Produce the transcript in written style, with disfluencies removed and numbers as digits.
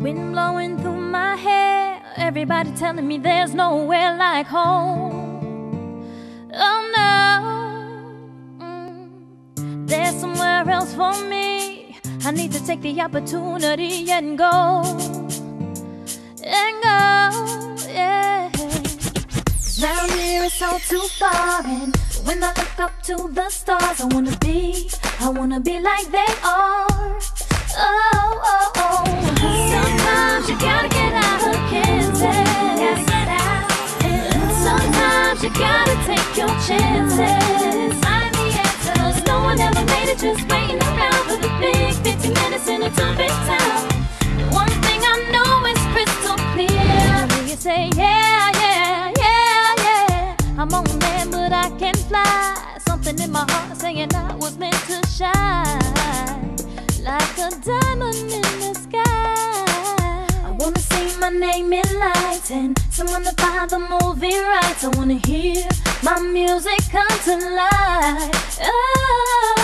Wind blowing through my hair, everybody telling me there's nowhere like home. Oh no, there's somewhere else for me. I need to take the opportunity and go, yeah. 'Cause round here it's all too foreign. When I look up to the stars, I wanna be like they are. Oh. Sometimes you gotta get out of Kansas. Sometimes you gotta take your chances. Find the answers. No one ever made it just waiting around for the big 50 minutes in a two-big town. The one thing I know is crystal clear. When you say yeah, I'm on land but I can fly. Something in my heart saying I was meant to shine like a diamond in the sky. I wanna see my name in lights and someone to buy the movie rights. I wanna hear my music come to life. Oh.